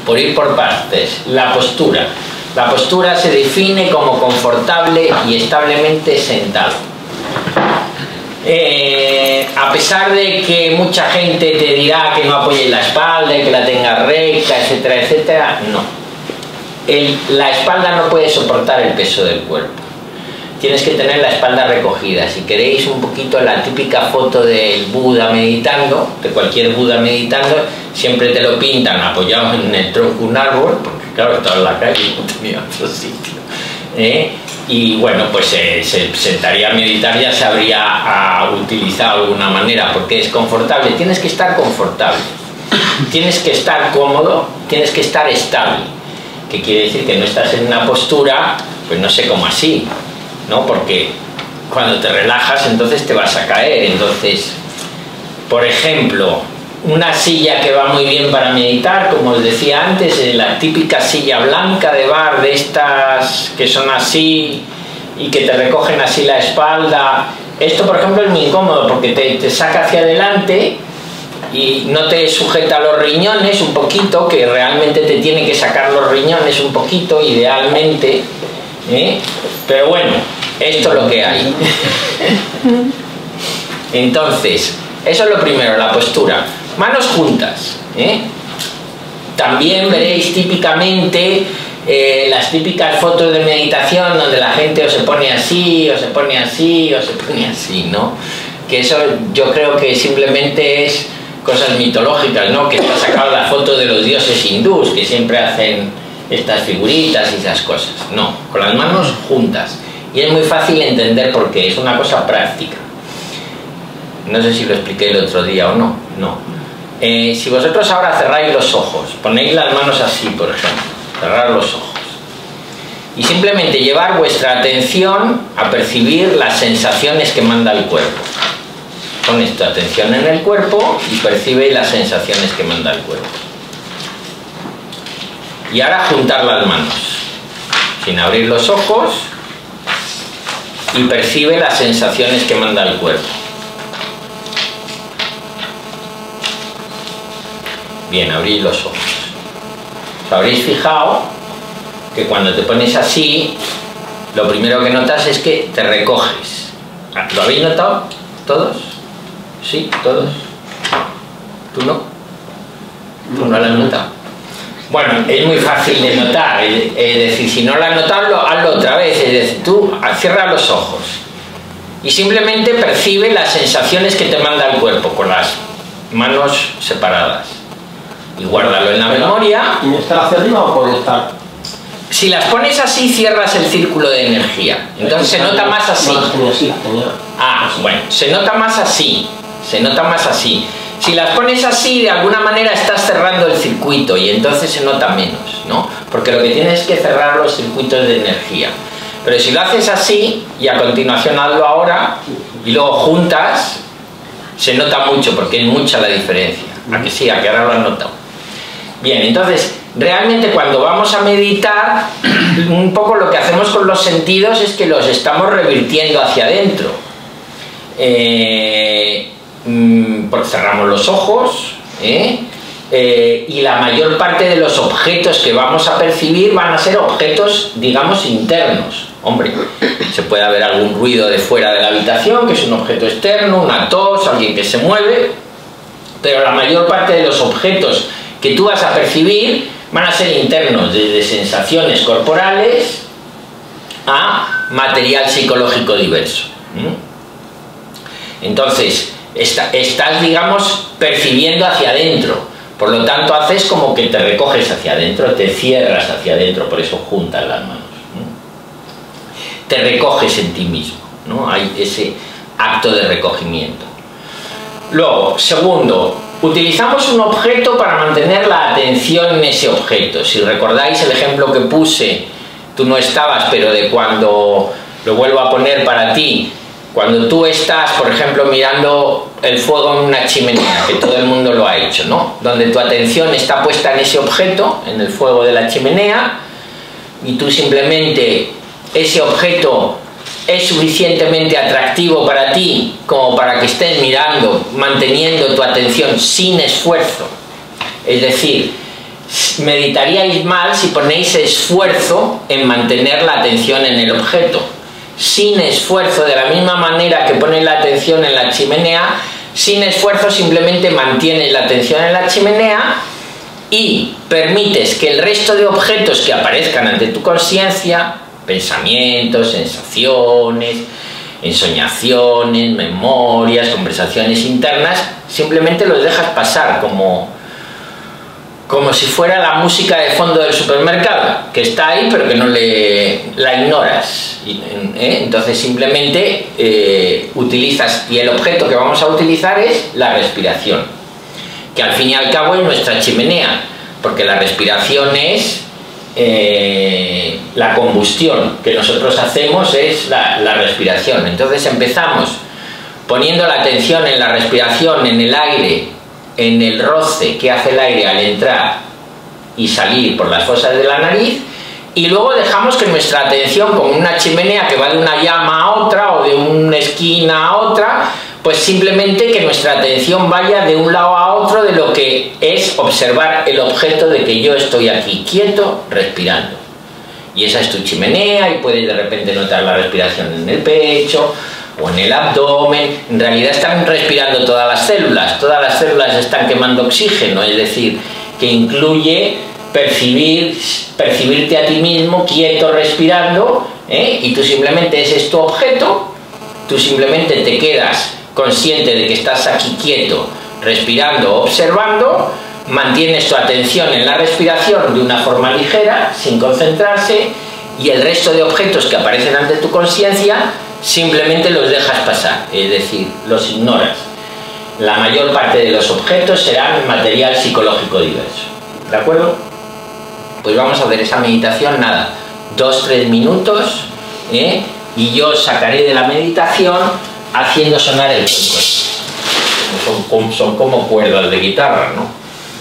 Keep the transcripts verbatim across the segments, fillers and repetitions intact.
por ir por partes. La postura. La postura se define como confortable y establemente sentado. Eh, a pesar de que mucha gente te dirá que no apoyes la espalda y que la tengas recta, etcétera, etcétera, no. El, la espalda no puede soportar el peso del cuerpo. Tienes que tener la espalda recogida. Si queréis un poquito la típica foto del Buda meditando, de cualquier Buda meditando, siempre te lo pintan apoyado en el tronco de un árbol, porque claro, estaba en la calle y no tenía otro sitio. ¿Eh? Y bueno, pues eh, se sentaría a meditar, ya se habría a, utilizado de alguna manera, porque es confortable. Tienes que estar confortable, tienes que estar cómodo, tienes que estar estable, que quiere decir que no estás en una postura, pues no sé cómo así, ¿no? Porque cuando te relajas entonces te vas a caer. Entonces, por ejemplo, una silla que va muy bien para meditar, como os decía antes, es la típica silla blanca de bar, de estas que son así y que te recogen así la espalda. Esto, por ejemplo, es muy incómodo porque te, te saca hacia adelante y no te sujeta los riñones un poquito, que realmente te tiene que sacar los riñones un poquito, idealmente, ¿eh? Pero bueno, esto es lo que hay. Entonces, eso es lo primero, la postura. Manos juntas, ¿eh? También veréis típicamente eh, las típicas fotos de meditación donde la gente o se pone así, o se pone así, o se pone así, ¿no? Que eso yo creo que simplemente es cosas mitológicas, ¿no? Que está sacado la foto de los dioses hindús, que siempre hacen estas figuritas y esas cosas. No, con las manos juntas. Y es muy fácil entender por qué, es una cosa práctica. No sé si lo expliqué el otro día o no. No. Eh, si vosotros ahora cerráis los ojos, ponéis las manos así, por ejemplo, cerrar los ojos, y simplemente llevar vuestra atención a percibir las sensaciones que manda el cuerpo. Ponéis tu atención en el cuerpo y percibe las sensaciones que manda el cuerpo. Y ahora juntar las manos, sin abrir los ojos, y percibe las sensaciones que manda el cuerpo. Bien, abrid los ojos. ¿Os habréis fijado que cuando te pones así, lo primero que notas es que te recoges? ¿Lo habéis notado? ¿Todos? ¿Sí? ¿Todos? ¿Tú no? ¿Tú no lo has notado? Bueno, es muy fácil de notar. Es decir, si no lo has notado, hazlo otra vez. Es decir, tú cierra los ojos y simplemente percibe las sensaciones que te manda el cuerpo con las manos separadas. Y guárdalo en la memoria. ¿Y estar hacia arriba o puede estar? Si las pones así, cierras el círculo de energía. Entonces se nota más así. Ah, bueno, se nota más así. Se nota más así. Si las pones así, de alguna manera estás cerrando el circuito y entonces se nota menos, ¿no? Porque lo que tienes es que cerrar los circuitos de energía. Pero si lo haces así, y a continuación hazlo ahora, y luego juntas, se nota mucho, porque es mucha la diferencia. ¿A que sí? ¿A que ahora lo has notado? Bien, entonces, realmente cuando vamos a meditar, un poco lo que hacemos con los sentidos es que los estamos revirtiendo hacia adentro. Eh, porque cerramos los ojos, ¿eh? Eh, y la mayor parte de los objetos que vamos a percibir van a ser objetos, digamos, internos. Hombre, se puede haber algún ruido de fuera de la habitación, que es un objeto externo, una tos, alguien que se mueve, pero la mayor parte de los objetos que tú vas a percibir van a ser internos, desde sensaciones corporales a material psicológico diverso. ¿Mm? Entonces, está, estás, digamos, percibiendo hacia adentro, por lo tanto haces como que te recoges hacia adentro, te cierras hacia adentro, por eso juntas las manos. ¿Mm? Te recoges en ti mismo, ¿no? Hay ese acto de recogimiento. Luego, segundo, utilizamos un objeto para mantener la atención en ese objeto. Si recordáis el ejemplo que puse, tú no estabas, pero de cuando, lo vuelvo a poner para ti, cuando tú estás, por ejemplo, mirando el fuego en una chimenea, que todo el mundo lo ha hecho, ¿no? Donde tu atención está puesta en ese objeto, en el fuego de la chimenea, y tú simplemente, ese objeto es suficientemente atractivo para ti como para que estés mirando, manteniendo tu atención sin esfuerzo. Es decir, meditaríais mal si ponéis esfuerzo en mantener la atención en el objeto. Sin esfuerzo, de la misma manera que pones la atención en la chimenea, sin esfuerzo simplemente mantienes la atención en la chimenea y permites que el resto de objetos que aparezcan ante tu conciencia, pensamientos, sensaciones, ensoñaciones, memorias, conversaciones internas, simplemente los dejas pasar como, como si fuera la música de fondo del supermercado, que está ahí pero que no le, la ignoras. ¿eh? Entonces simplemente eh, utilizas, y el objeto que vamos a utilizar es la respiración, que al fin y al cabo es nuestra chimenea, porque la respiración es eh, la combustión que nosotros hacemos, es la, la respiración. Entonces empezamos poniendo la atención en la respiración, en el aire, en el roce que hace el aire al entrar y salir por las fosas de la nariz, y luego dejamos que nuestra atención, como una chimenea que va de una llama a otra o de una esquina a otra, pues simplemente que nuestra atención vaya de un lado a otro de lo que es observar el objeto de que yo estoy aquí quieto, respirando. Y esa es tu chimenea, y puedes de repente notar la respiración en el pecho o en el abdomen. En realidad están respirando todas las células, todas las células están quemando oxígeno, es decir, que incluye percibir, percibirte a ti mismo quieto, respirando, ¿eh? Y tú simplemente, ese es tu objeto, tú simplemente te quedas consciente de que estás aquí quieto, respirando, observando, mantienes tu atención en la respiración de una forma ligera, sin concentrarse, y el resto de objetos que aparecen ante tu conciencia simplemente los dejas pasar, es decir, los ignoras. La mayor parte de los objetos serán material psicológico diverso. ¿De acuerdo? Pues vamos a hacer esa meditación, nada, dos, tres minutos, ¿eh? Y yo sacaré de la meditación haciendo sonar el cuerpo. Son, son como cuerdas de guitarra, ¿no?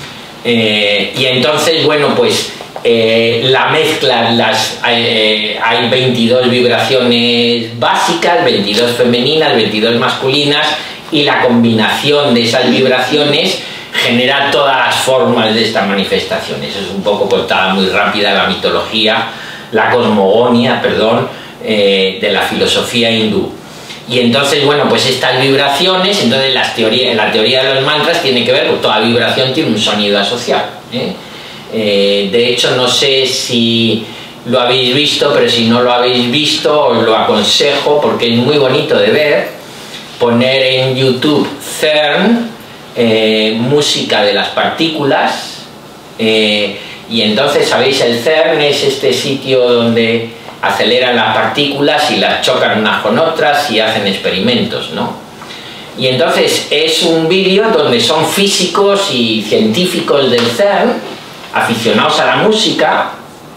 Eh, y entonces, bueno, pues eh, la mezcla, las, eh, hay veintidós vibraciones básicas, veintidós femeninas, veintidós masculinas, y la combinación de esas vibraciones genera todas las formas de esta manifestación. Eso es un poco contada muy rápida la mitología, la cosmogonía, perdón, eh, de la filosofía hindú. Y entonces, bueno, pues estas vibraciones, entonces las teorías, la teoría de los mantras tiene que ver con toda vibración, tiene un sonido asociado. ¿eh? Eh, de hecho, no sé si lo habéis visto, pero si no lo habéis visto, os lo aconsejo porque es muy bonito de ver. Poner en YouTube CERN, eh, música de las partículas, eh, y entonces, ¿sabéis? El CERN es este sitio donde aceleran las partículas y las chocan unas con otras y hacen experimentos, ¿no? Y entonces es un vídeo donde son físicos y científicos del CERN, aficionados a la música,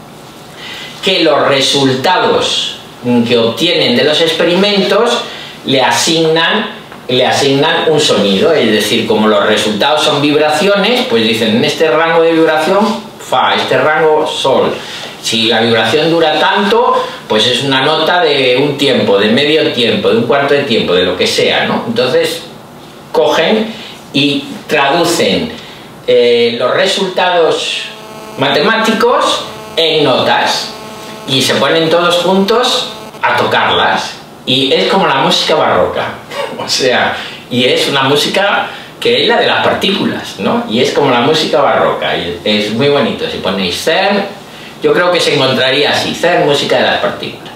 que los resultados que obtienen de los experimentos le asignan, le asignan un sonido, es decir, como los resultados son vibraciones, pues dicen en este rango de vibración fa, este rango sol. Si la vibración dura tanto, pues es una nota de un tiempo, de medio tiempo, de un cuarto de tiempo, de lo que sea, ¿no? Entonces cogen y traducen eh, los resultados matemáticos en notas y se ponen todos juntos a tocarlas. Y es como la música barroca, o sea, y es una música que es la de las partículas, ¿no? Y es como la música barroca, y es muy bonito. Si ponéis CERN, yo creo que se encontraría así, CERN, música de las partículas.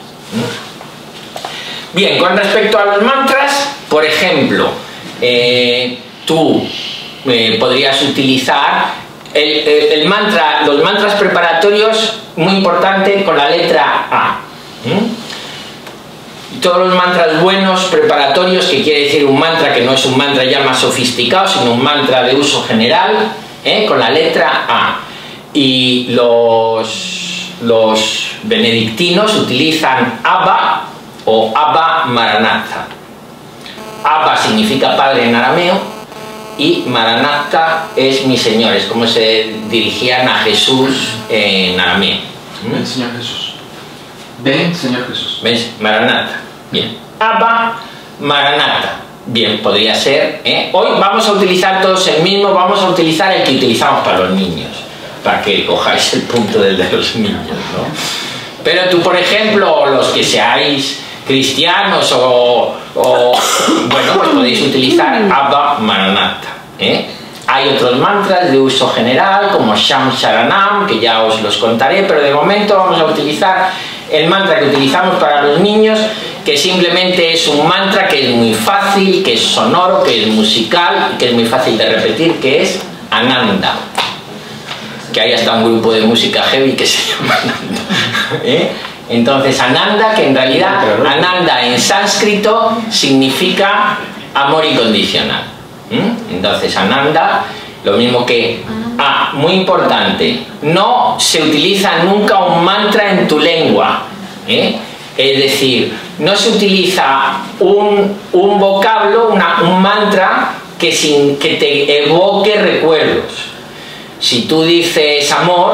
Bien, con respecto a los mantras, por ejemplo, eh, tú eh, podrías utilizar el, el, el mantra, los mantras preparatorios, muy importante, con la letra A. ¿Mm? Todos los mantras buenos, preparatorios, que quiere decir un mantra que no es un mantra ya más sofisticado, sino un mantra de uso general, ¿eh? Con la letra A. Y los, los benedictinos utilizan Abba o Abba Maranatha. Abba significa padre en arameo y Maranatha es mi Señor, es como se dirigían a Jesús en arameo. Ven, Señor Jesús. Ven, Señor Jesús. ¿Ves? Maranatha. Bien. Abba Maranatha. Bien, podría ser. ¿eh? Hoy vamos a utilizar todos el mismo, vamos a utilizar el que utilizamos para los niños. para que cojáis el punto del de los niños, ¿no? Pero tú, por ejemplo, los que seáis cristianos o, o bueno, pues podéis utilizar Abba Maranatha, ¿eh? Hay otros mantras de uso general como Sham Sharanam, que ya os los contaré, pero de momento vamos a utilizar el mantra que utilizamos para los niños, que simplemente es un mantra que es muy fácil, que es sonoro, que es musical, que es muy fácil de repetir, que es Ananda. Que hay hasta un grupo de música heavy que se llama Ananda, ¿eh? Entonces Ananda, que en realidad Ananda en sánscrito significa amor incondicional. ¿Mm? Entonces Ananda, lo mismo que... Ah, muy importante, no se utiliza nunca un mantra en tu lengua, ¿eh? Es decir, no se utiliza un, un vocablo, una, un mantra que, sin, que te evoque recuerdos. Si tú dices amor,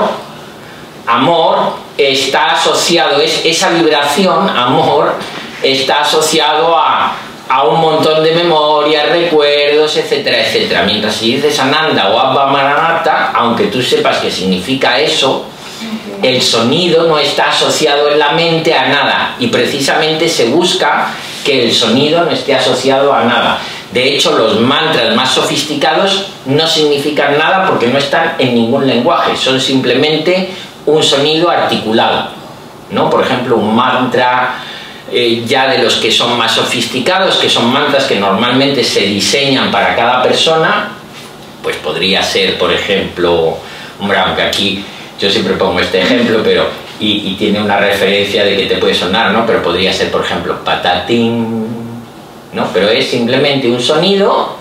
amor está asociado, es, esa vibración, amor, está asociado a, a un montón de memorias, recuerdos, etcétera, etcétera. Mientras si dices Ananda o Abba Maranatha, aunque tú sepas que significa eso, el sonido no está asociado en la mente a nada, y precisamente se busca que el sonido no esté asociado a nada. De hecho, los mantras más sofisticados no significan nada porque no están en ningún lenguaje, son simplemente un sonido articulado, ¿no? Por ejemplo, un mantra eh, ya de los que son más sofisticados, que son mantras que normalmente se diseñan para cada persona, pues podría ser, por ejemplo, hombre, aunque aquí yo siempre pongo este ejemplo, pero y, y tiene una referencia de que te puede sonar, ¿no? Pero podría ser, por ejemplo, patatín, ¿no? Pero es simplemente un sonido,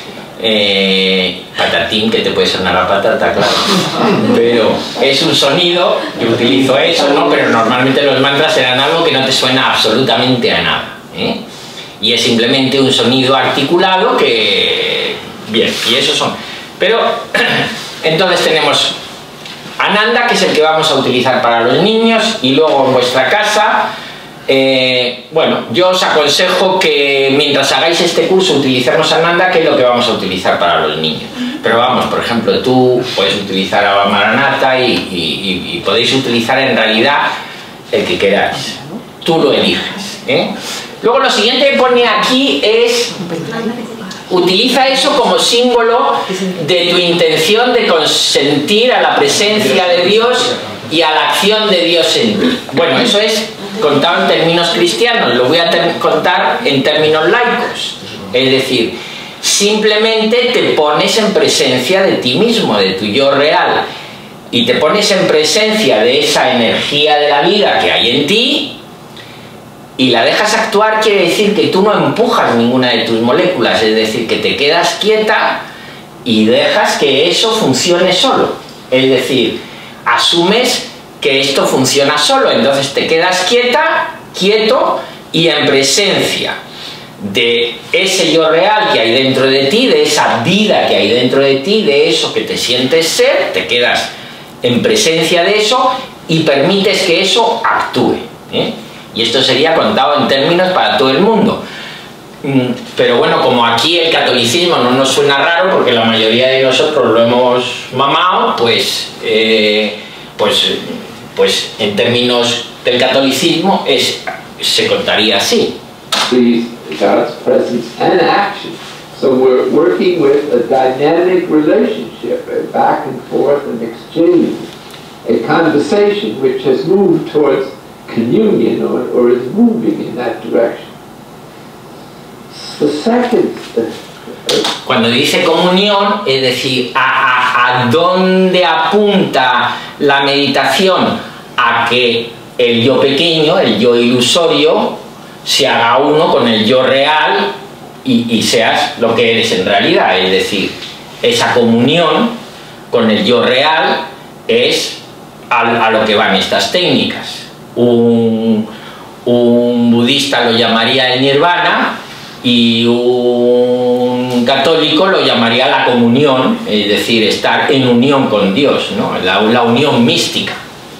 eh, patatín, que te puede sonar a patata, claro, pero es un sonido, yo utilizo eso, ¿no? Pero normalmente los mantras serán algo que no te suena absolutamente a nada, ¿eh? Y es simplemente un sonido articulado que... Bien, y esos son... Pero, entonces tenemos Ananda, que es el que vamos a utilizar para los niños, y luego en vuestra casa, eh, bueno, yo os aconsejo que mientras hagáis este curso utilicemos Ananda, que es lo que vamos a utilizar para los niños. Pero vamos, por ejemplo, tú puedes utilizar Abba Maranatha y, y, y, y podéis utilizar en realidad el que queráis. Tú lo eliges, ¿eh? Luego lo siguiente que pone aquí es... Utiliza eso como símbolo de tu intención de consentir a la presencia de Dios y a la acción de Dios en ti. Bueno, eso es contado en términos cristianos, lo voy a contar en términos laicos. Es decir, simplemente te pones en presencia de ti mismo, de tu yo real, y te pones en presencia de esa energía de la vida que hay en ti, y la dejas actuar. Quiere decir que tú no empujas ninguna de tus moléculas, es decir, que te quedas quieta y dejas que eso funcione solo. Es decir, asumes que esto funciona solo, entonces te quedas quieta, quieto, y en presencia de ese yo real que hay dentro de ti, de esa vida que hay dentro de ti, de eso que te sientes ser, te quedas en presencia de eso y permites que eso actúe, ¿eh? Y esto sería contado en términos para todo el mundo. Pero bueno, como aquí el catolicismo no nos suena raro, porque la mayoría de nosotros lo hemos mamado, pues, eh, pues, pues en términos del catolicismo es, se contaría así. Please, God's presence and action. So we're working with a dynamic relationship, a back and forth and exchange, a conversation which has moved towards communion, or, or is moving in that direction. The second, uh, Cuando dice comunión, es decir, a, a, a dónde apunta la meditación, a que el yo pequeño, el yo ilusorio, se haga uno con el yo real y, y seas lo que eres en realidad. Es decir, esa comunión con el yo real es a, a lo que van estas técnicas. Un, un budista lo llamaría el nirvana y un católico lo llamaría la comunión, es decir, estar en unión con Dios, ¿no? la, la unión mística.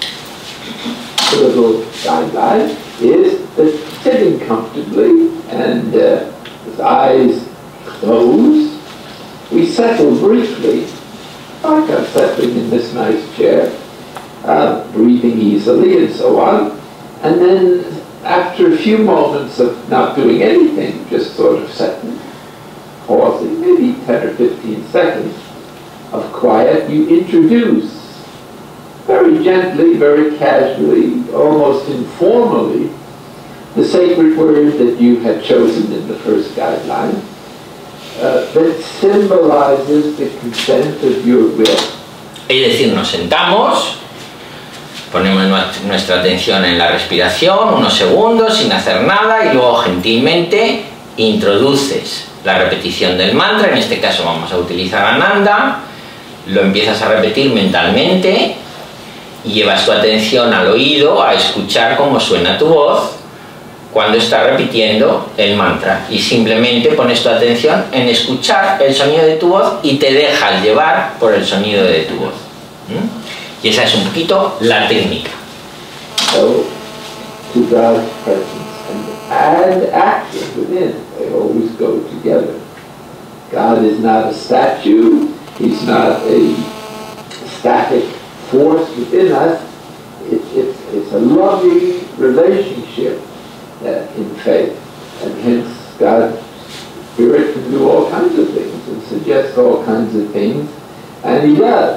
the little guideline is that sitting comfortably and uh, with eyes closed, we settle briefly like I'm settling in this nice chair, uh, breathing easily and so on. And then after a few moments of not doing anything, just sort of settling, pausing, maybe ten or fifteen seconds of quiet, you introduce very gently, very casually, almost informally, the sacred word that you had chosen in the first guideline, uh, that symbolizes the consent of your will. Es decir, nos sentamos, ponemos nuestra atención en la respiración unos segundos sin hacer nada y luego gentilmente introduces la repetición del mantra. En este caso vamos a utilizar Ananda, lo empiezas a repetir mentalmente y llevas tu atención al oído a escuchar cómo suena tu voz cuando estás repitiendo el mantra, y simplemente pones tu atención en escuchar el sonido de tu voz y te dejas llevar por el sonido de tu voz. ¿Mm? Y esa es un poquito la técnica. So, to God's presence and, and action within, they always go together. God is not a statue, He's not a static force within us. It, it, it's a loving relationship uh, in faith, and hence God's Spirit can do all kinds of things and suggest all kinds of things, and He does.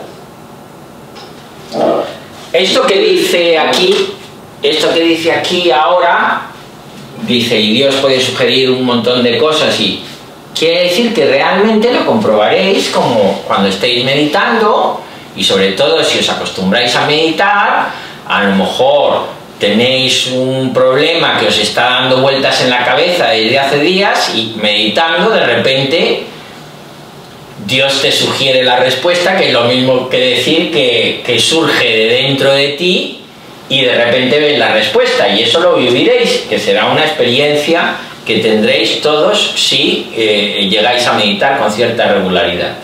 Uh, esto que dice aquí, esto que dice aquí ahora, dice, y Dios puede sugerir un montón de cosas, y quiere decir que realmente lo comprobaréis como cuando estéis meditando, y sobre todo si os acostumbráis a meditar, a lo mejor tenéis un problema que os está dando vueltas en la cabeza desde hace días, y meditando de repente Dios te sugiere la respuesta, que es lo mismo que decir que, que surge de dentro de ti y de repente ves la respuesta, y eso lo viviréis, que será una experiencia que tendréis todos si eh, llegáis a meditar con cierta regularidad.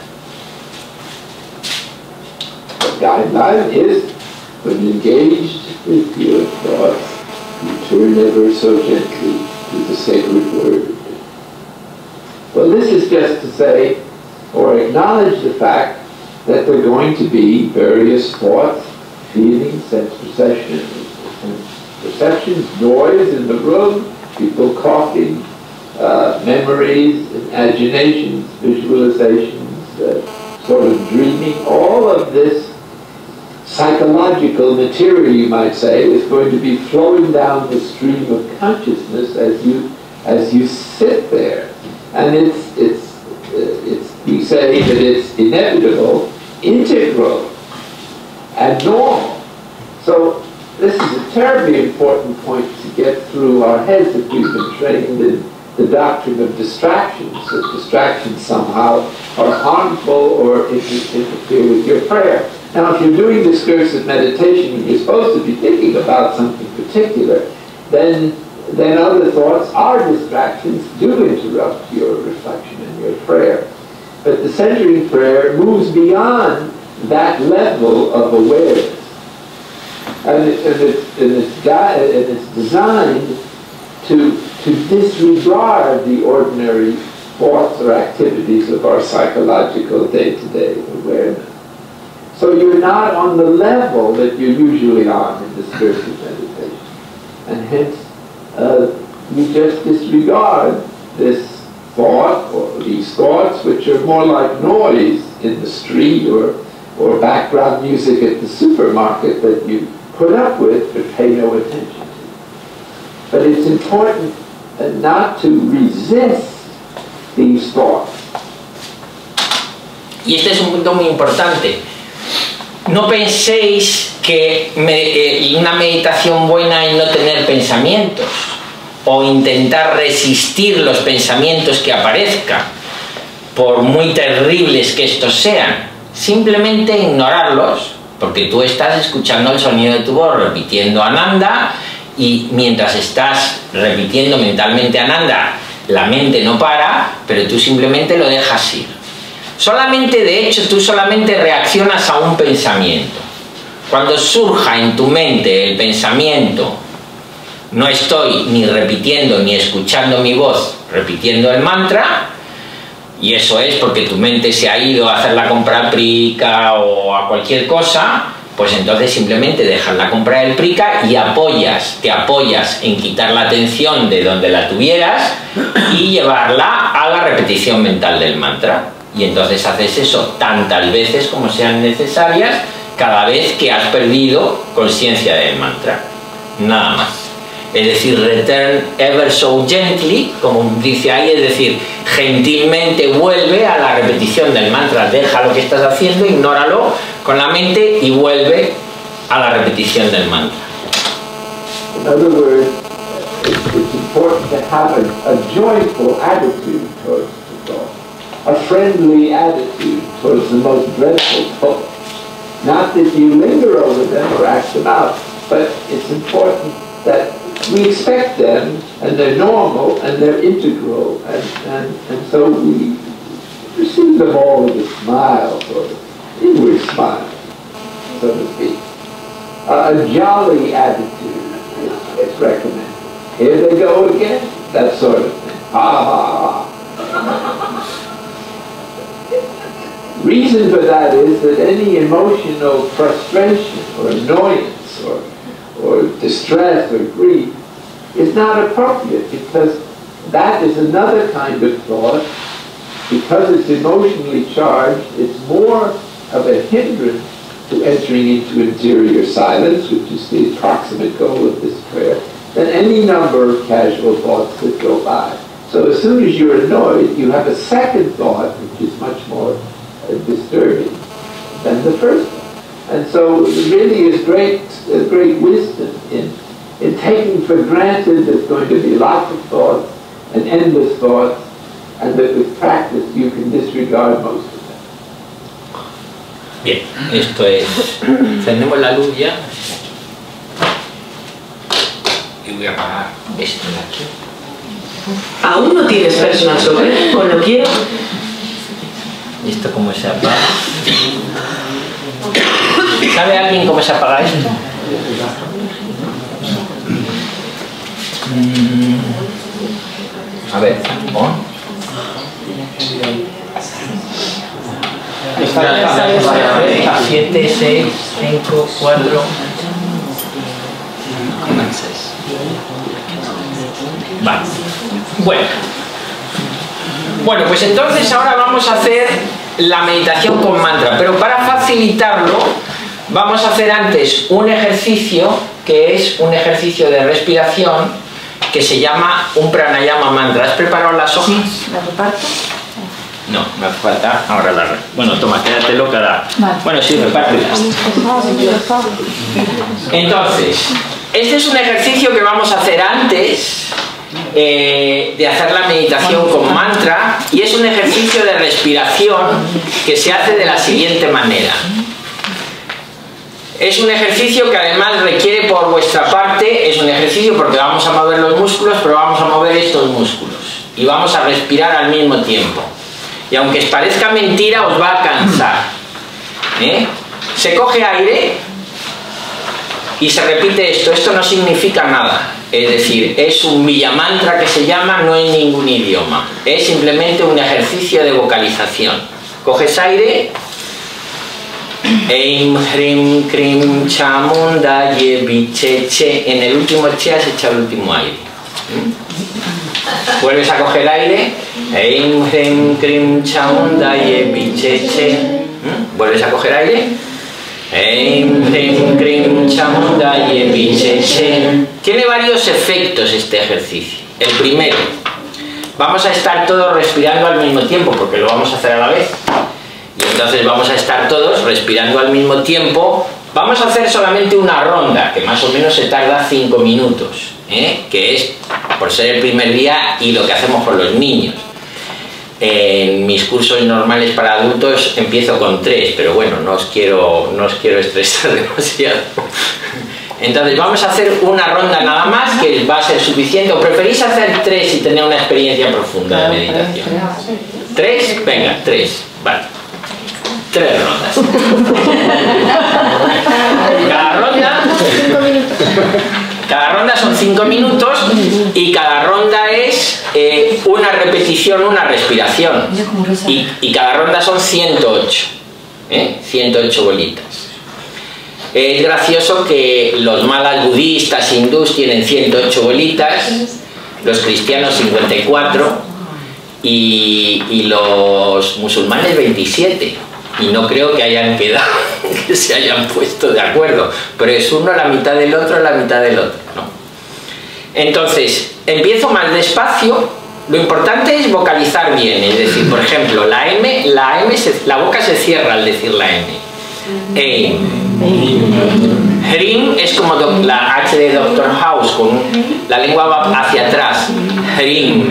The guideline is, when engaged with your thoughts, you turn ever so gently to the sacred word. Well, this is just to say, or acknowledge the fact that there are going to be various thoughts, feelings, sense perceptions, perceptions, noise in the room, people talking, uh, memories, imaginations, visualizations, uh, sort of dreaming. All of this psychological material, you might say, is going to be flowing down the stream of consciousness as you as you sit there, and it's it's uh, it's we say that it's inevitable, integral, and normal. So this is a terribly important point to get through our heads if we've been trained in the doctrine of distractions, that distractions somehow are harmful or inter interfere with your prayer. Now, if you're doing discursive meditation and you're supposed to be thinking about something particular, then, then other thoughts are distractions, do interrupt your reflection and your prayer. But the centering prayer moves beyond that level of awareness. And, it, and, it's, and, it's, and it's designed to, to disregard the ordinary thoughts or activities of our psychological day-to-day awareness. So you're not on the level that you're usually on in discursive meditation. And hence, uh, you just disregard this thought or these thoughts, which are more like noise in the street or, or background music at the supermarket that you put up with but pay no attention to. But it's important uh, not to resist these thoughts. Y este es un punto muy importante. No penséis que me, eh, una meditación buena es no tener pensamientos o intentar resistir los pensamientos que aparezcan, por muy terribles que estos sean. Simplemente ignorarlos, porque tú estás escuchando el sonido de tu voz, repitiendo Ananda, y mientras estás repitiendo mentalmente Ananda, la mente no para, pero tú simplemente lo dejas ir. Solamente, de hecho, tú solamente reaccionas a un pensamiento. Cuando surja en tu mente el pensamiento, no estoy ni repitiendo ni escuchando mi voz, repitiendo el mantra, y eso es porque tu mente se ha ido a hacer la compra al Prica o a cualquier cosa, pues entonces simplemente dejas la compra del Prica y apoyas, te apoyas en quitar la atención de donde la tuvieras y llevarla a la repetición mental del mantra. Y entonces haces eso tantas veces como sean necesarias cada vez que has perdido conciencia del mantra. Nada más. Es decir, return ever so gently, como dice ahí, es decir, gentilmente vuelve a la repetición del mantra, deja lo que estás haciendo, ignóralo con la mente y vuelve a la repetición del mantra. In other words, it's important to have a, a joyful attitude towards the thought, a friendly attitude towards the most dreadful thoughts. Not that you linger over them or act them out, but it's important that we expect them, and they're normal, and they're integral, and, and, and so we receive them all with a smile, or inward smile, so to speak. Uh, a jolly attitude is recommended. Here they go again, that sort of thing. Ha ha ha. Reason for that is that any emotional frustration or annoyance or or distress or grief is not appropriate, because that is another kind of thought. Because it's emotionally charged, it's more of a hindrance to entering into interior silence, which is the approximate goal of this prayer, than any number of casual thoughts that go by. So as soon as you're annoyed, you have a second thought, which is much more uh, disturbing than the first one. And so there really is great, uh, great wisdom in, in taking for granted there's going to be lots of thoughts and endless thoughts, and that with practice you can disregard most of them. Bien, esto es... Encendemos la luz ya. Y voy a apagar esto de aquí. Aún no tienes personal sobre, con lo quiero. ¿Y esto cómo se apaga? ¿Sabe alguien cómo se apaga esto? Mm. A ver, ¿on? siete, seis, cinco, cuatro. Vale. Bueno. Bueno, pues entonces ahora vamos a hacer la meditación con mantra, pero para facilitarlo vamos a hacer antes un ejercicio que es un ejercicio de respiración que se llama un pranayama mantra. ¿Has preparado las hojas? Sí, ¿la reparto? No, me hace falta ahora la... Bueno, toma, quédatelo cada... Vale. Bueno, sí, repártelas. Entonces, este es un ejercicio que vamos a hacer antes eh, de hacer la meditación con mantra, y es un ejercicio de respiración que se hace de la siguiente manera. Es un ejercicio que además requiere por vuestra parte, es un ejercicio porque vamos a mover los músculos, pero vamos a mover estos músculos y vamos a respirar al mismo tiempo. Y aunque os parezca mentira, os va a cansar. ¿Eh? Se coge aire y se repite esto. Esto no significa nada. Es decir, es un villamantra que se llama, no en ningún idioma. Es simplemente un ejercicio de vocalización. Coges aire. Eim, hrim, krim, chamunda, ye, biche, che. En el último che has echado el último aire. ¿Mm? Vuelves a coger aire. Eim, hrim, krim, chamunda, ye, biche, che. ¿Mm? Vuelves a coger aire. Eim, hrim, krim, chamunda, ye, biche, che. Tiene varios efectos este ejercicio. El primero, vamos a estar todos respirando al mismo tiempo, porque lo vamos a hacer a la vez. Y entonces vamos a estar todos respirando al mismo tiempo. Vamos a hacer solamente una ronda, que más o menos se tarda cinco minutos, ¿eh? Que es por ser el primer día y lo que hacemos con los niños. En mis cursos normales para adultos empiezo con tres, pero bueno, no os quiero, no os quiero estresar demasiado. Entonces vamos a hacer una ronda nada más, que va a ser suficiente. ¿O preferís hacer tres y tener una experiencia profunda de meditación? ¿Tres? Venga, tres. Vale. Tres rondas. Cada ronda, cada ronda son cinco minutos y cada ronda es eh, una repetición, una respiración. Y, y cada ronda son ciento ocho. ¿eh? ciento ocho bolitas. Es gracioso que los malas budistas, hindús tienen ciento ocho bolitas, los cristianos cincuenta y cuatro y, y los musulmanes veintisiete. Y no creo que hayan quedado, que se hayan puesto de acuerdo, pero es uno a la mitad del otro, a la mitad del otro, ¿no? Entonces, empiezo más despacio. Lo importante es vocalizar bien, es decir, por ejemplo, la M, la M, se, la boca se cierra al decir la M. E. Hrim es como do, la H de Doctor House, con la lengua va hacia atrás. Hrim,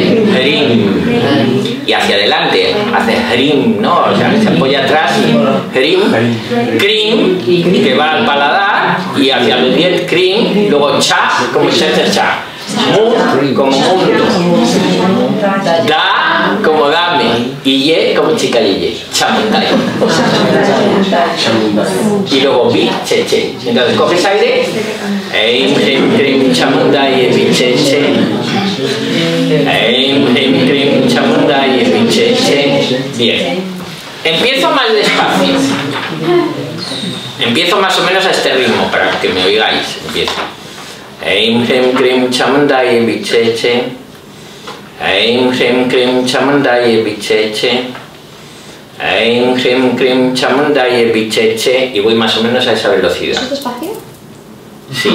Hrim. Y hacia adelante, hace Hrim, ¿no? O sea, se apoya atrás. Hrim, Krim, que va al paladar, y hacia los dientes, Krim. Luego Cha, como cha, cha, cha. Mu, como mundo. Da, como dame. Y Ye, como chica Ye. Chamundai. Y luego Bi, che, che. Entonces coges aire. Eim, Hrim, Krim, Chamundai, Bi, che, che. Eim, Hrim, Krim, Chamundai, Bi, che, che. Bien. Empiezo más despacio. Empiezo más o menos a este ritmo, para que me oigáis. Empiezo. Eim, Hrim, Krim, Chamundai, Bi, che, che. Eim, Hrim, Krim, Chamundai, Bi, che, che. Eim, Hrim, Krim, Chamundai, Bi, che, che. Y voy más o menos a esa velocidad. ¿Es despacio? Sí.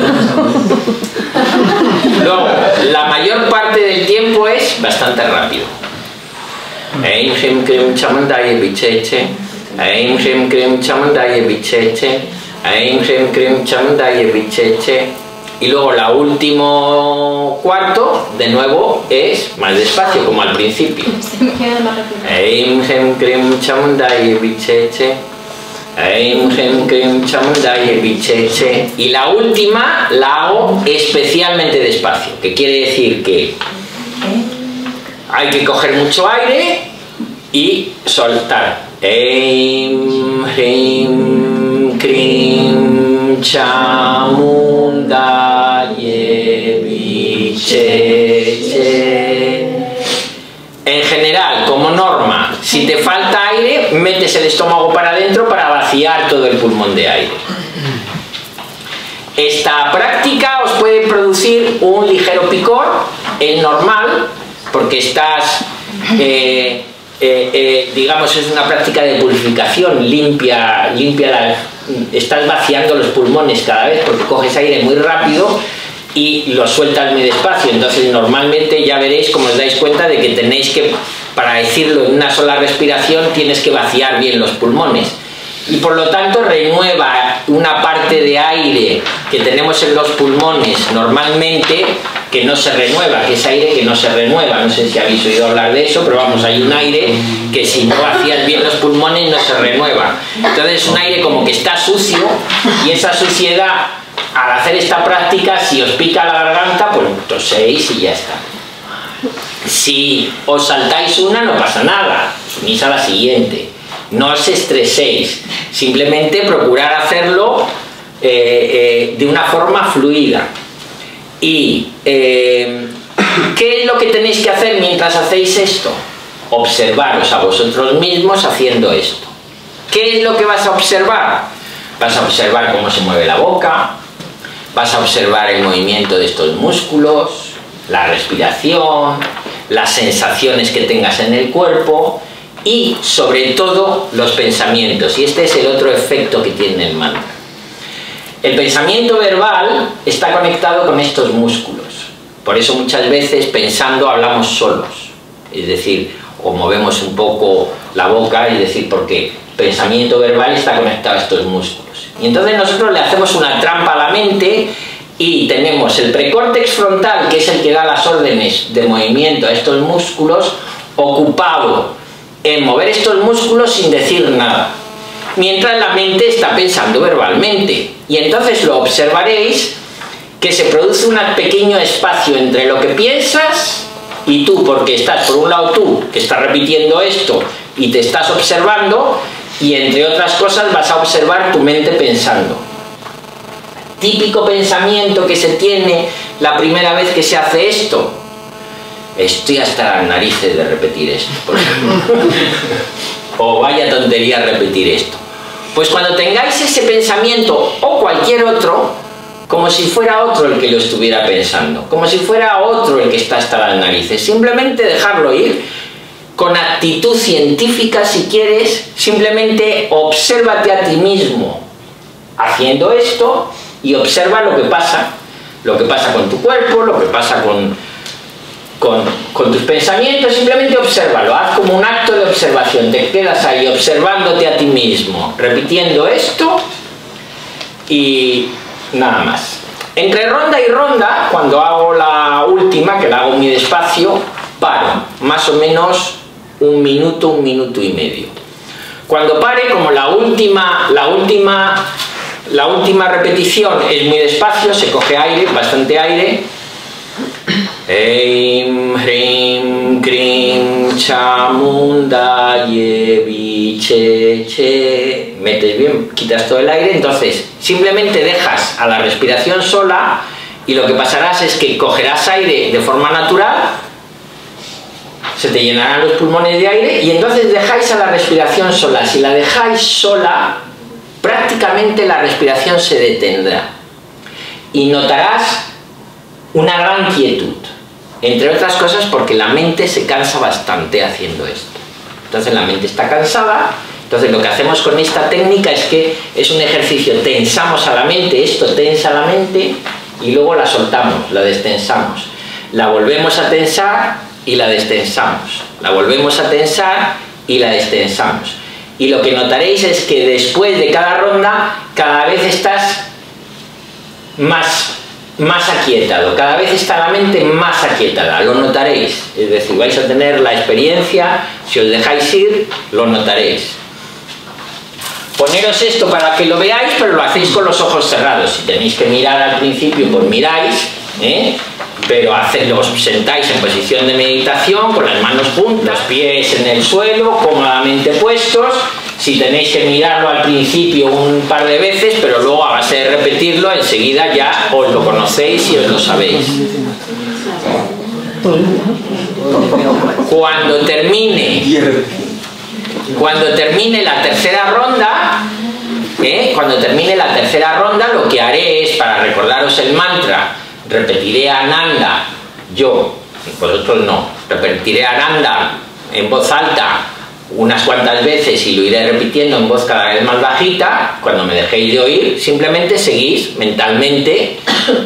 Luego, la mayor parte del tiempo es bastante rápido. Eim, Hrim, Krim, Chamundai, Bi, che, che. Eim, Hrim, Krim, Chamundai, Bi, che, che. Eim, Hrim, Krim, Chamundai, Bi, che, che. Y luego la último cuarto, de nuevo, es más despacio, como al principio. Eim, Hrim, Krim, Chamundai, Bi, che, che. Eim, Hrim, Krim, Chamundai, Bi, che, che. Y la última la hago especialmente despacio, que quiere decir que hay que coger mucho aire y soltar. Eim, Hrim, Krim, Chamundai, Bi, che, che. En general, como norma, si te falta aire, metes el estómago para adentro para vaciar todo el pulmón de aire. Esta práctica os puede producir un ligero picor, es normal, porque estás, eh, eh, eh, digamos, es una práctica de purificación, limpia, limpia la, estás vaciando los pulmones cada vez porque coges aire muy rápido y lo sueltas muy despacio. Entonces normalmente ya veréis, como os dais cuenta, de que tenéis que, para decirlo en una sola respiración, tienes que vaciar bien los pulmones. Y por lo tanto renueva una parte de aire que tenemos en los pulmones normalmente, que no se renueva, que es aire que no se renueva. No sé si habéis oído hablar de eso, pero vamos, hay un aire que si no vacías bien los pulmones no se renueva. Entonces es un aire como que está sucio, y esa suciedad, al hacer esta práctica, si os pica la garganta, pues toséis y ya está. Si os saltáis una, no pasa nada, os unís a la siguiente. No os estreséis, simplemente procurar hacerlo eh, eh, de una forma fluida. Y eh, ¿qué es lo que tenéis que hacer mientras hacéis esto? Observaros a vosotros mismos haciendo esto. ¿Qué es lo que vas a observar? Vas a observar cómo se mueve la boca, vas a observar el movimiento de estos músculos, la respiración, las sensaciones que tengas en el cuerpo y, sobre todo, los pensamientos. Y este es el otro efecto que tiene el mantra. El pensamiento verbal está conectado con estos músculos. Por eso muchas veces pensando hablamos solos. Es decir, o movemos un poco la boca, es decir, porque el pensamiento verbal está conectado a estos músculos. Y entonces nosotros le hacemos una trampa a la mente y tenemos el precórtex frontal, que es el que da las órdenes de movimiento a estos músculos, ocupado en mover estos músculos sin decir nada, mientras la mente está pensando verbalmente. Y entonces lo observaréis que se produce un pequeño espacio entre lo que piensas y tú, porque estás por un lado tú, que estás repitiendo esto y te estás observando, y entre otras cosas vas a observar tu mente pensando. Típico pensamiento que se tiene la primera vez que se hace esto? Estoy hasta las narices de repetir esto, por ejemplo. O vaya tontería repetir esto. Pues cuando tengáis ese pensamiento o cualquier otro, como si fuera otro el que lo estuviera pensando, como si fuera otro el que está hasta las narices, simplemente dejarlo ir, con actitud científica si quieres, simplemente obsérvate a ti mismo haciendo esto y observa lo que pasa, lo que pasa con tu cuerpo, lo que pasa con, con, con tus pensamientos, simplemente obsérvalo, haz como un acto de observación, te quedas ahí observándote a ti mismo, repitiendo esto y nada más. Entre ronda y ronda, cuando hago la última, que la hago muy despacio, paro, más o menos un minuto, un minuto y medio. Cuando pare, como la última, la última, la última repetición es muy despacio, se coge aire, bastante aire. Eim, Hrim, Krim, Chamunda, Yevi, Che, Che. Metes bien, quitas todo el aire, entonces simplemente dejas a la respiración sola y lo que pasarás es que cogerás aire de forma natural, se te llenarán los pulmones de aire y entonces dejáis a la respiración sola. Si la dejáis sola, prácticamente la respiración se detendrá y notarás una gran quietud, entre otras cosas porque la mente se cansa bastante haciendo esto. Entonces la mente está cansada, entonces lo que hacemos con esta técnica es que es un ejercicio, tensamos a la mente, esto tensa la mente y luego la soltamos, la destensamos, la volvemos a tensar y la destensamos, la volvemos a tensar y la destensamos. Y lo que notaréis es que después de cada ronda, cada vez estás más, más aquietado, cada vez está la mente más aquietada, lo notaréis. Es decir, vais a tener la experiencia, si os dejáis ir, lo notaréis. Poneros esto para que lo veáis, pero lo hacéis con los ojos cerrados. Si tenéis que mirar al principio, pues miráis, ¿eh? Pero hacedlo, os sentáis en posición de meditación con las manos juntas, los pies en el suelo, cómodamente puestos. Si tenéis que mirarlo al principio un par de veces, pero luego a base de repetirlo, enseguida ya os lo conocéis y os lo sabéis. Cuando termine, cuando termine la tercera ronda, ¿eh? cuando termine la tercera ronda, lo que haré es, para recordaros el mantra, repetiré Ananda, yo, vosotros no, repetiré Ananda en voz alta unas cuantas veces y lo iré repitiendo en voz cada vez más bajita. Cuando me dejéis de oír, simplemente seguís mentalmente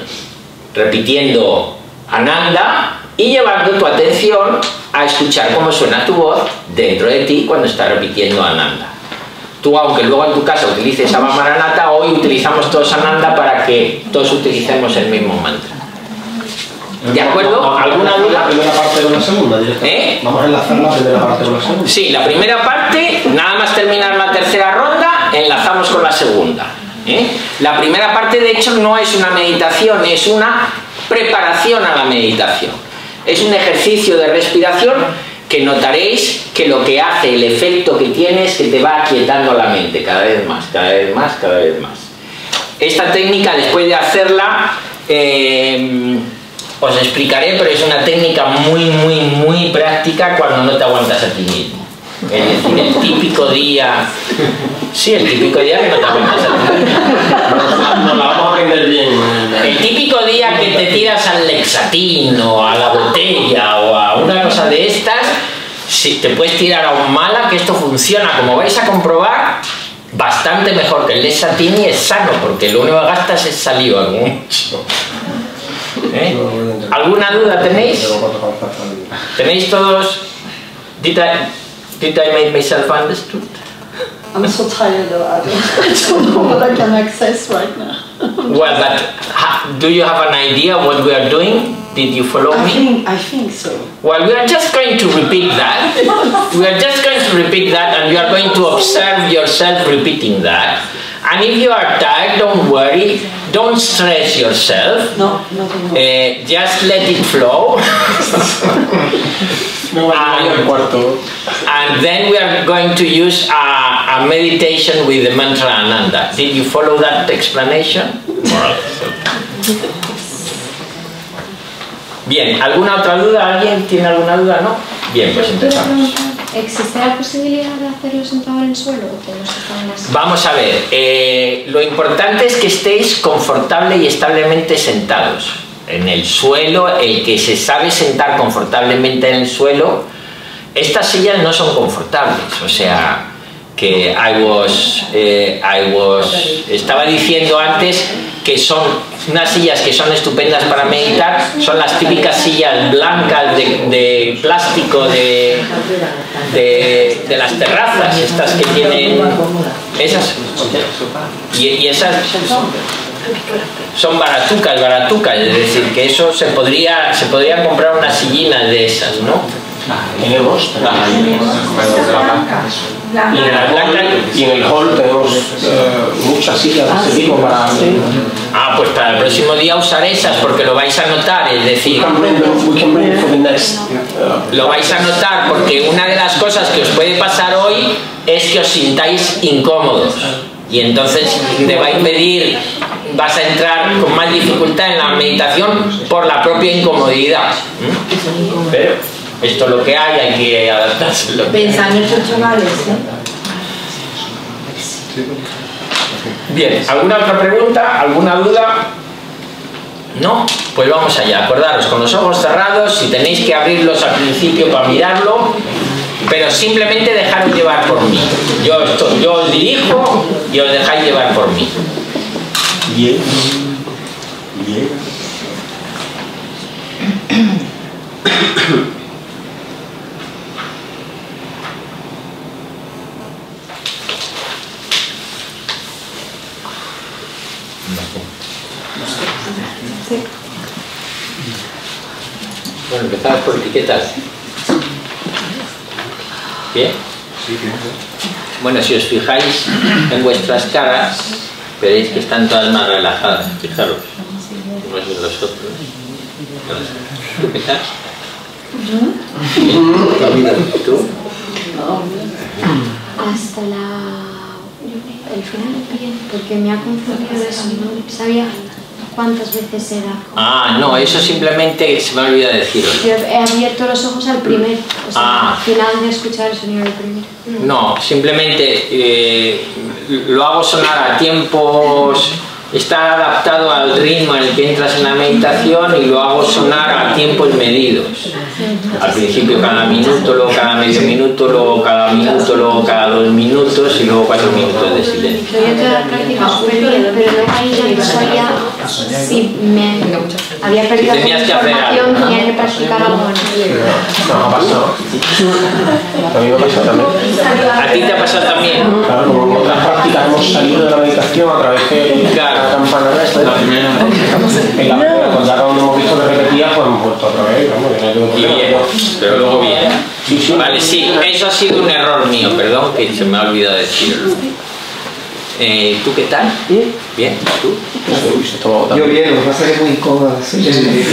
repitiendo Ananda y llevando tu atención a escuchar cómo suena tu voz dentro de ti cuando estás repitiendo Ananda. Tú, aunque luego en tu casa utilices Ava Maranatha, hoy utilizamos todos Ananda para que todos utilicemos el mismo mantra. ¿De acuerdo? ¿Alguna duda? La primera parte con la segunda, ¿Eh? Vamos a enlazar la primera parte con la segunda. Sí, la primera parte, nada más terminar la tercera ronda, enlazamos con la segunda. ¿eh? La primera parte, de hecho, no es una meditación, es una preparación a la meditación. Es un ejercicio de respiración que notaréis que lo que hace, el efecto que tiene es que te va aquietando la mente cada vez más, cada vez más, cada vez más. Esta técnica, después de hacerla, eh, os explicaré, pero es una técnica muy, muy, muy práctica cuando no te aguantas a ti mismo. Es decir, el típico día... Sí, el típico día que no te aguantas a ti mismo. Nos la vamos a aprender bien. El típico día que te tiras al Lexatin o a la botella o a una cosa de estas, si te puedes tirar a un mala, que esto funciona, como vais a comprobar, bastante mejor que el Lexatin y es sano, porque lo único que gastas es saliva, mucho. ¿Eh? ¿Alguna duda tenéis? ¿Tenéis todos? Did I, did I make myself understood? I'm so tired though, I don't know what I can access right now. Well, but ha, do you have an idea what we are doing? Did you follow I me? think, I think so. Well, we are just going to repeat that. We are just going to repeat that, and you are going to observe yourself repeating that. And if you are tired, don't worry. Don't stress yourself. No, no, no. Uh, just let it flow. and, and then we are going to use a, a meditation with the mantra Ananda. Did you follow that explanation? Bien, ¿alguna otra duda? ¿Alguien tiene alguna duda? ¿No? Bien, pues empezamos. ¿Existe la posibilidad de hacerlo sentado en el suelo o tenemos que estar en la silla? Vamos a ver, eh, lo importante es que estéis confortable y establemente sentados. En el suelo, el que se sabe sentar confortablemente en el suelo, estas sillas no son confortables, o sea, que I was, eh, I was, estaba diciendo antes que son unas sillas que son estupendas para meditar, son las típicas sillas blancas de, de plástico de, de, de las terrazas, estas que tienen, esas, y, y esas son baratucas, baratucas, es decir, que eso se podría, se podrían comprar unas sillinas de esas, ¿no? Tenemos y en, la blanca, y en el hall tenemos eh, muchas sillas de ese tipo para... Ah, pues para el próximo día usar esas porque lo vais a notar, es decir, lo vais a notar porque una de las cosas que os puede pasar hoy es que os sintáis incómodos y entonces te va a impedir, vas a entrar con más dificultad en la meditación por la propia incomodidad. ¿Mm? Pero esto es lo que hay, hay que adaptarse. Pensando en estos chavales, ¿eh? Bien, ¿alguna otra pregunta? ¿Alguna duda? ¿No? Pues vamos allá. Acordaros, con los ojos cerrados, si tenéis que abrirlos al principio para mirarlo, pero simplemente dejaros llevar por mí. Yo, esto, yo os dirijo y os dejáis llevar por mí. Bien. Bien. Bueno, empezamos por etiquetas. ¿Bien? Sí, bien. Bueno, si os fijáis en vuestras caras, veréis que están todas más relajadas. Fijaros, unos en los otros. ¿Tú qué tal? ¿Tú? Hasta la... el final bien, porque me ha confundido eso, no sabía cuántas veces era. Ah, no, eso simplemente se me ha olvidado deciros. Yo he abierto los ojos al primer, o sea, Ah. al final de escuchar el sonido del primer. No, simplemente eh, lo hago sonar a tiempos, está adaptado al ritmo en el que entras en la meditación y lo hago sonar a tiempos medidos. Al principio cada minuto, luego cada medio minuto, luego cada minuto, luego cada dos minutos y luego cuatro minutos de silencio. Yo toda la práctica súper bien, pero luego ahí ya no sabía si me había perdido Si tenías que hacer información, algo. tenía que practicar algo. No, me ha pasado. A mí me ha pasado también. ¿A ti te ha pasado también? Claro, como en otras prácticas hemos salido de la meditación a través de Claro. la campana esta. La primera. En la primera, pues ya cuando hemos visto que repetía, pues hemos vuelto otra vez. Vamos, que no tengo Y problema. bien, pero luego bien. Sí, sí. Vale, sí, eso ha sido un error mío, perdón, que se me ha olvidado decirlo. Eh, ¿Tú qué tal? Bien. ¿Bien? ¿Tú? Uy, se toma otra. Yo bien, lo que pasa es que es muy incómoda. Sí, sí, sí.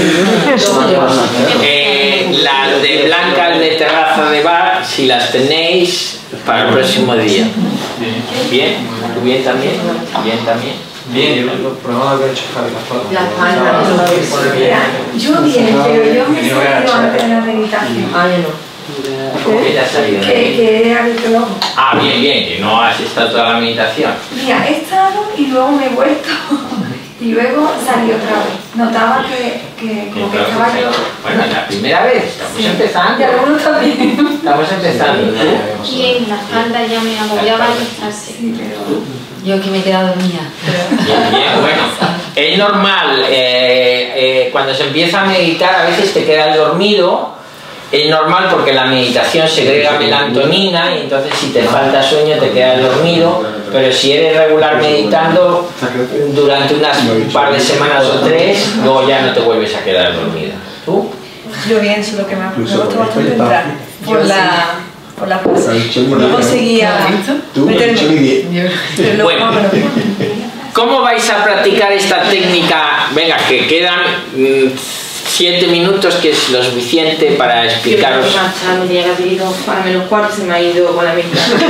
Eh, las de blancas de terraza de bar, si las tenéis, para el próximo día. ¿Bien? ¿Tú bien también? ¿Bien también? Bien, los programas que he hecho Javi, las fotos. Las palmas, Yo bien, pero yo me he salido antes de la meditación. Ah, yo no. ¿Cómo que te has salido? Que, que he abierto los ojos. Ah, bien, bien, que no has estado toda la meditación. Mira, he estado y luego me he vuelto. Y luego salí otra vez. Notaba que, que como que estaba yo... Bueno, es la primera vez, estamos Sí. empezando. Y algunos también. Estamos empezando. ¿Tú? Y en la espalda ya me agobiaba el estarse. Sí, pero... Yo aquí me he quedado dormida. Bien, bien, bueno. Es normal, eh, eh, cuando se empieza a meditar a veces te quedas dormido. Es normal porque la meditación segrega melatonina y entonces si te falta sueño te quedas dormido, pero si eres regular meditando durante unas par de semanas o tres, luego ya no te vuelves a quedar dormida. ¿Tú? Yo bien, solo que me ha costado bastante entrar por la... por la clase. No conseguía meterme. Pero luego, Bueno. bueno, ¿Cómo vais a practicar esta técnica? Venga, que quedan mm, siete minutos, que es lo suficiente para explicaros. Yo creo que me tenía que haber ido para menos cuarto, se me ha ido con la meditación.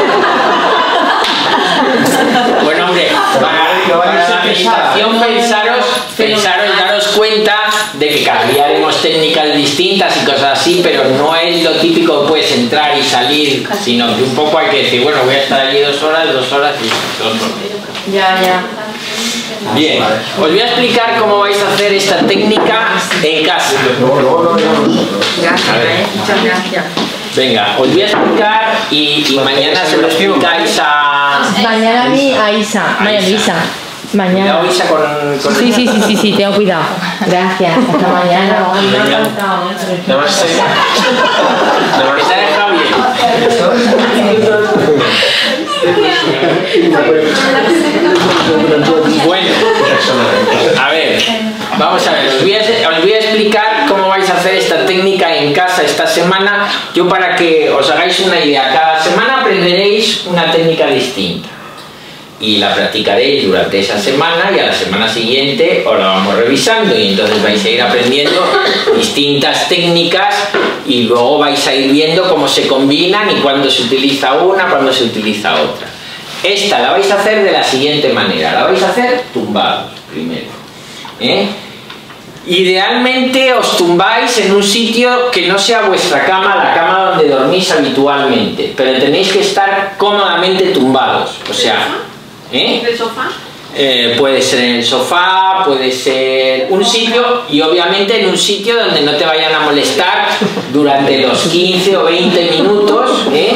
Bueno, hombre, para, para la meditación pensaros, pensaros, daros cuenta de que cada día haremos técnicas distintas y cosas así, pero no es lo típico que puedes entrar y salir, sino que un poco hay que decir, bueno, voy a estar allí dos horas, dos horas y dos horas. Ya, ya. Bien, os voy a explicar cómo vais a hacer esta técnica en casa. Gracias, ¿eh? Muchas gracias. Venga, os voy a explicar y, y mañana se lo explicáis a... Mañana a mí, a Isa. Mañana Isa. Mañana. Cuidado, Isa, con, con... Sí, sí, sí, sí, sí, tengo cuidado. Gracias. Hasta mañana. Namaste. Que te ha dejado bien. Bueno, a ver, vamos a ver, os voy a, os voy a explicar cómo vais a hacer esta técnica en casa esta semana. Yo, para que os hagáis una idea, cada semana aprenderéis una técnica distinta y la practicaréis durante esa semana, y a la semana siguiente os la vamos revisando, y entonces vais a ir aprendiendo distintas técnicas y luego vais a ir viendo cómo se combinan y cuándo se utiliza una, cuándo se utiliza otra. Esta la vais a hacer de la siguiente manera, la vais a hacer tumbados primero, ¿eh? Idealmente os tumbáis en un sitio que no sea vuestra cama, la cama donde dormís habitualmente, pero tenéis que estar cómodamente tumbados, o sea, ¿eh? ¿El sofá? Eh, puede ser en el sofá, puede ser un sitio, y obviamente en un sitio donde no te vayan a molestar durante los quince o veinte minutos, ¿eh?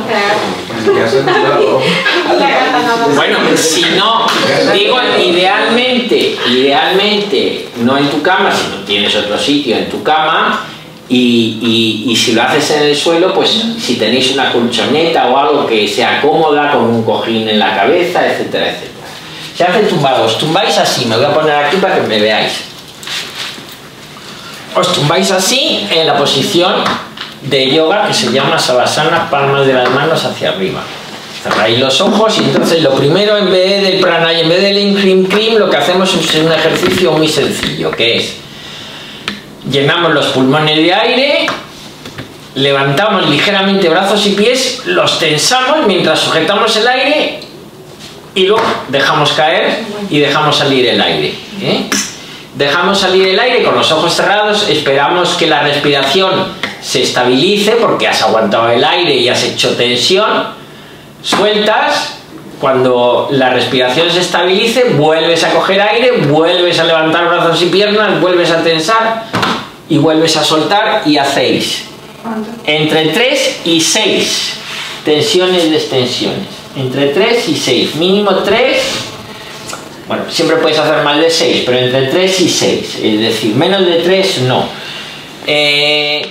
Bueno, si no, digo idealmente, idealmente no en tu cama, si no tienes otro sitio en tu cama, y, y, y si lo haces en el suelo, pues si tenéis una colchoneta o algo que sea cómoda, con un cojín en la cabeza, etcétera, etcétera. Se hace tumbado, os tumbáis así, me voy a poner aquí para que me veáis. Os tumbáis así en la posición de yoga que se llama Savasana, palmas de las manos hacia arriba. Cerráis los ojos y entonces lo primero, en vez del pranayama, en vez del Inkrim Krim, lo que hacemos es un ejercicio muy sencillo, que es: llenamos los pulmones de aire, levantamos ligeramente brazos y pies, los tensamos mientras sujetamos el aire y luego dejamos caer y dejamos salir el aire, ¿eh? Dejamos salir el aire con los ojos cerrados, esperamos que la respiración se estabilice porque has aguantado el aire y has hecho tensión, sueltas, cuando la respiración se estabilice vuelves a coger aire, vuelves a levantar brazos y piernas, vuelves a tensar y vuelves a soltar, y hacéis entre tres y seis tensiones, destensiones, entre tres y seis, mínimo tres. Bueno, siempre puedes hacer más de seis, pero entre tres y seis, es decir, menos de tres no. Eh,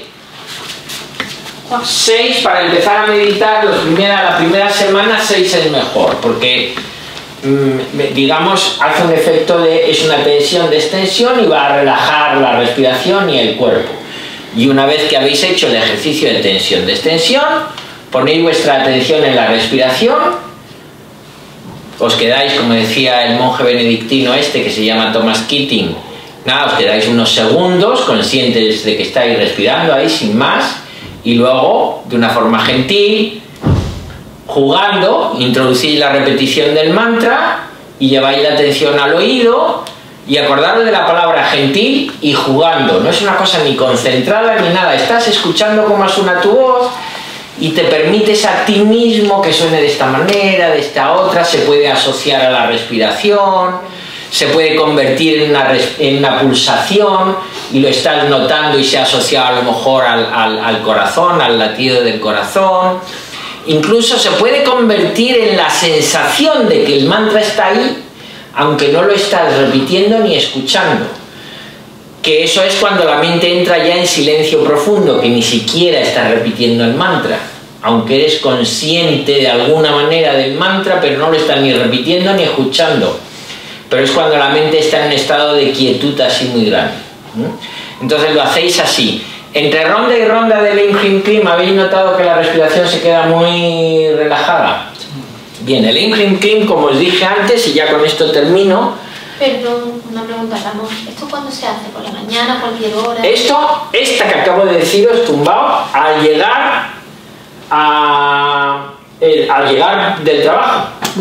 seis, para empezar a meditar, los primera, la primera semana seis es mejor, porque mmm, digamos, hace un efecto de, es una tensión de extensión y va a relajar la respiración y el cuerpo. Y una vez que habéis hecho el ejercicio de tensión, de extensión, ponéis vuestra atención en la respiración. Os quedáis, como decía el monje benedictino este que se llama Thomas Keating, nada, os quedáis unos segundos conscientes de que estáis respirando ahí sin más, y luego, de una forma gentil, jugando, introducís la repetición del mantra y lleváis la atención al oído, y acordaros de la palabra gentil y jugando. No es una cosa ni concentrada ni nada, estás escuchando cómo suena tu voz y te permites a ti mismo que suene de esta manera, de esta otra. Se puede asociar a la respiración, se puede convertir en una, en una pulsación, y lo estás notando y se ha asociado a lo mejor al, al, al corazón, al latido del corazón. Incluso se puede convertir en la sensación de que el mantra está ahí, aunque no lo estás repitiendo ni escuchando. Que eso es cuando la mente entra ya en silencio profundo, que ni siquiera estás repitiendo el mantra, aunque eres consciente de alguna manera del mantra, pero no lo estás ni repitiendo ni escuchando. Pero es cuando la mente está en un estado de quietud así muy grande. Entonces lo hacéis así. Entre ronda y ronda del Inkrim Krim, ¿habéis notado que la respiración se queda muy relajada? Bien, el Inkrim Krim, como os dije antes, y ya con esto termino. Perdón, una pregunta, Ramón. ¿Esto cuándo se hace? ¿Por la mañana, cualquier hora? Esto, esta que acabo de deciros, tumbado, al llegar a, el, al llegar del trabajo.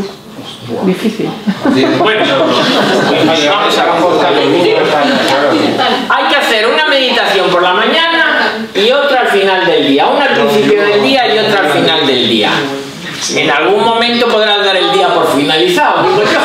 Difícil. Bueno, vamos a comportarlo. Hay que hacer una meditación por la mañana y otra al final del día. Una al principio del día y otra al final del día. En algún momento podrás dar el día por finalizado, digo yo.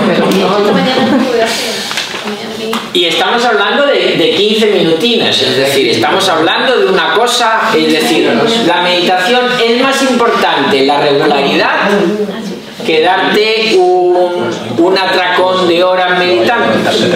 Y estamos hablando de, de quince minutines, es decir, estamos hablando de una cosa, es decir, la meditación es más importante la regularidad que darte un, un atracón de horas meditando.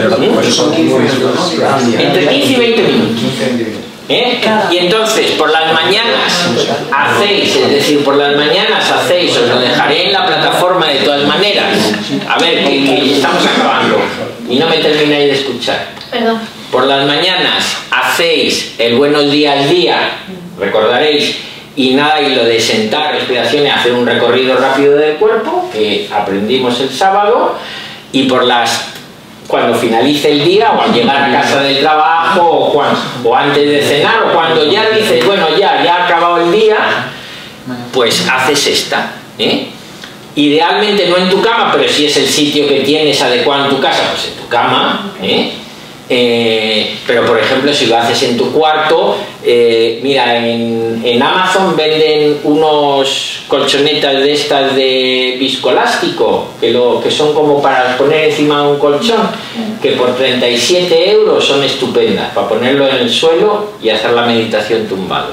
Entre quince y veinte minutos. ¿Eh? Y entonces, por las mañanas hacéis, es decir, por las mañanas hacéis, os lo dejaré en la plataforma de todas maneras. A ver, que, que estamos acabando y no me termináis de escuchar. Perdón. Por las mañanas hacéis el buenos días día, recordaréis, y nada, y lo de sentar, respiración y hacer un recorrido rápido del cuerpo, que aprendimos el sábado, y por las cuando finalice el día, o al llegar a casa del trabajo, o, cuando, o antes de cenar, o cuando ya dices, bueno, ya, ya ha acabado el día, pues haces esta, ¿eh? Idealmente no en tu cama, pero si es el sitio que tienes adecuado en tu casa, pues en tu cama, ¿eh? Eh, pero por ejemplo, si lo haces en tu cuarto, eh, mira, en, en Amazon venden unos colchonetas de estas de viscoelástico, que, lo, que son como para poner encima de un colchón, que por treinta y siete euros son estupendas, para ponerlo en el suelo y hacer la meditación tumbado.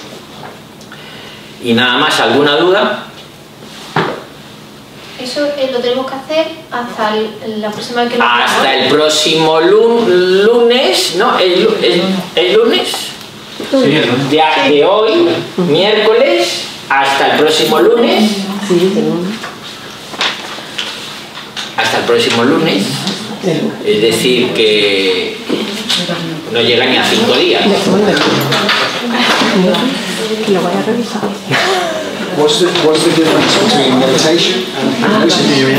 Y nada más, ¿alguna duda? Eso eh, lo tenemos que hacer hasta el, la próxima vez que lo Hasta el próximo lun, lunes, ¿no? El, el, el lunes de, de hoy, miércoles, hasta el próximo lunes. Hasta el próximo lunes. Es decir, que no llega ni a cinco días. Lo voy a revisar. What's the, what's the difference between meditation and meditation?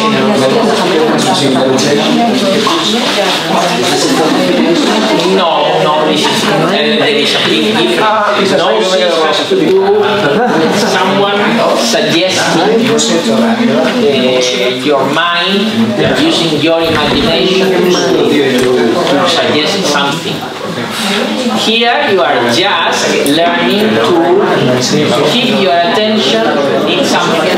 No, no, this is, uh, there is a big difference. No, has to do someone suggesting uh, your mind, using your imagination to suggest something. Here you are just learning to keep your attention in something.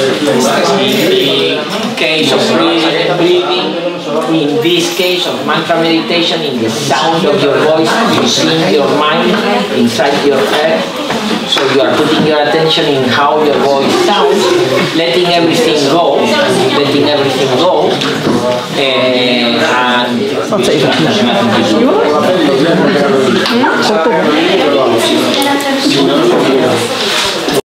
In the case of breathing, breathing, in this case of mantra meditation, in the sound of your voice, using your mind inside your head. So you are putting your attention in how your voice sounds, letting everything go, letting everything go, and, and